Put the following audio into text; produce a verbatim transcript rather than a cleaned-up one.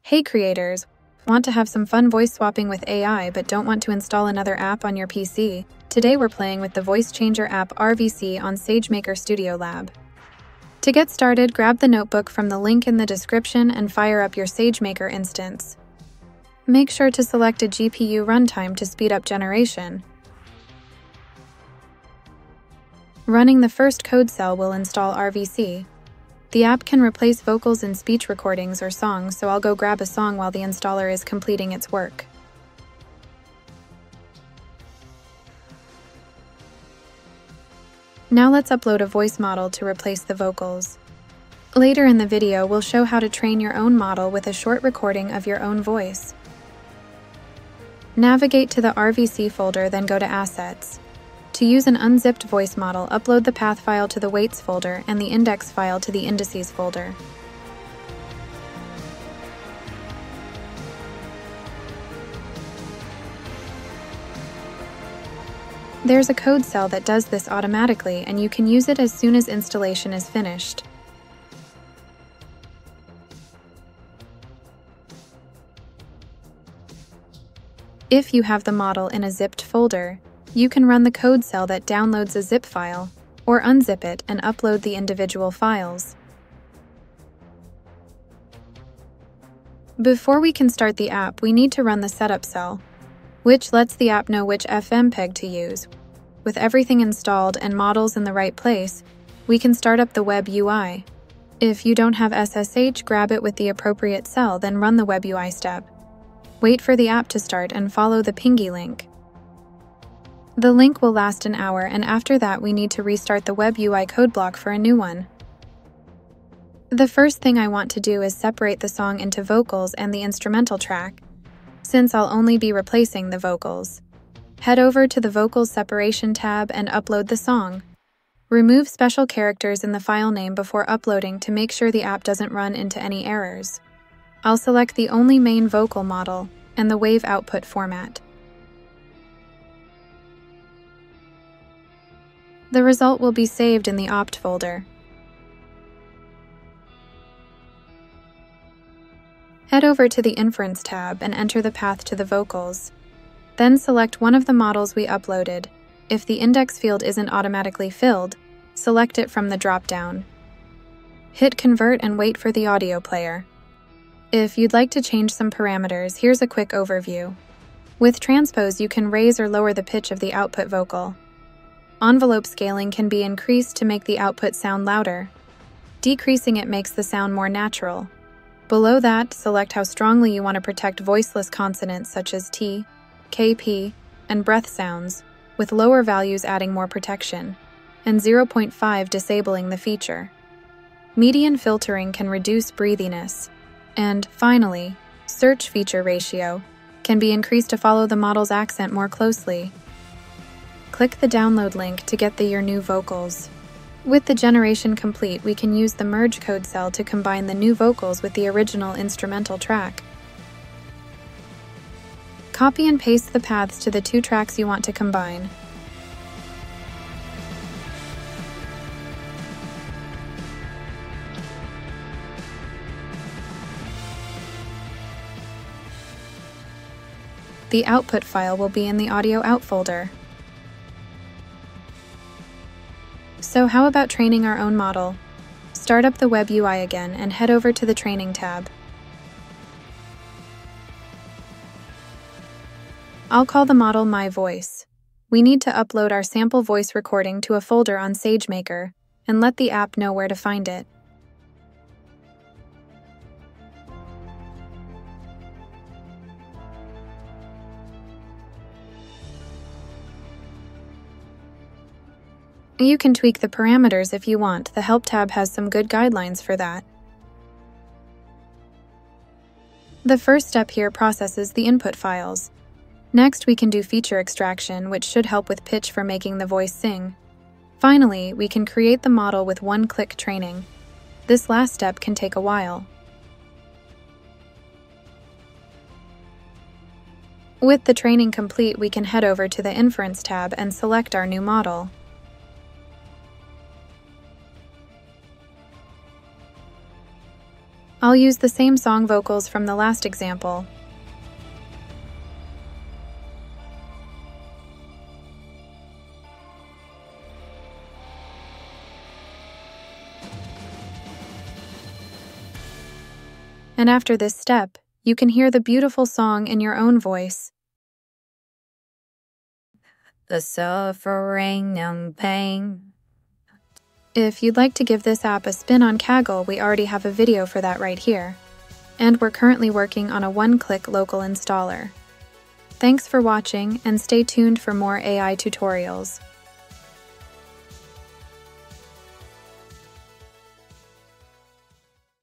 Hey creators, want to have some fun voice swapping with A I but don't want to install another app on your P C? Today we're playing with the voice changer app R V C on SageMaker Studio Lab. To get started, grab the notebook from the link in the description and fire up your SageMaker instance. Make sure to select a G P U runtime to speed up generation. Running the first code cell will install R V C. The app can replace vocals in speech recordings or songs, so I'll go grab a song while the installer is completing its work. Now let's upload a voice model to replace the vocals. Later in the video, we'll show how to train your own model with a short recording of your own voice. Navigate to the R V C folder, then go to Assets. To use an unzipped voice model, upload the path file to the weights folder and the index file to the indices folder. There's a code cell that does this automatically, and you can use it as soon as installation is finished. If you have the model in a zipped folder, you can run the code cell that downloads a zip file, or unzip it and upload the individual files. Before we can start the app, we need to run the setup cell, which lets the app know which F M peg to use. With everything installed and models in the right place, we can start up the WebUI. If you don't have S S H, grab it with the appropriate cell, then run the WebUI step. Wait for the app to start and follow the pingy link. The link will last an hour, and after that we need to restart the WebUI code block for a new one. The first thing I want to do is separate the song into vocals and the instrumental track, since I'll only be replacing the vocals. Head over to the Vocals Separation tab and upload the song. Remove special characters in the file name before uploading to make sure the app doesn't run into any errors. I'll select the only main vocal model and the wave output format. The result will be saved in the opt folder. Head over to the Inference tab and enter the path to the vocals. Then select one of the models we uploaded. If the index field isn't automatically filled, select it from the drop-down. Hit Convert and wait for the audio player. If you'd like to change some parameters, here's a quick overview. With transpose, you can raise or lower the pitch of the output vocal. Envelope scaling can be increased to make the output sound louder. Decreasing it makes the sound more natural. Below that, select how strongly you want to protect voiceless consonants such as T, K P, and breath sounds, with lower values adding more protection, and zero point five disabling the feature. Median filtering can reduce breathiness. And finally, search feature ratio can be increased to follow the model's accent more closely. Click the download link to get the your new vocals. With the generation complete, we can use the merge code cell to combine the new vocals with the original instrumental track. Copy and paste the paths to the two tracks you want to combine. The output file will be in the audio out folder. So how about training our own model? Start up the WebUI again and head over to the Training tab. I'll call the model My Voice. We need to upload our sample voice recording to a folder on SageMaker and let the app know where to find it. You can tweak the parameters if you want. The Help tab has some good guidelines for that. The first step here processes the input files. Next, we can do feature extraction, which should help with pitch for making the voice sing. Finally, we can create the model with one-click training. This last step can take a while. With the training complete, we can head over to the Inference tab and select our new model. I'll use the same song vocals from the last example. And after this step, you can hear the beautiful song in your own voice. The suffering and pain. If you'd like to give this app a spin on Kaggle, we already have a video for that right here. And we're currently working on a one-click local installer. Thanks for watching, and stay tuned for more A I tutorials.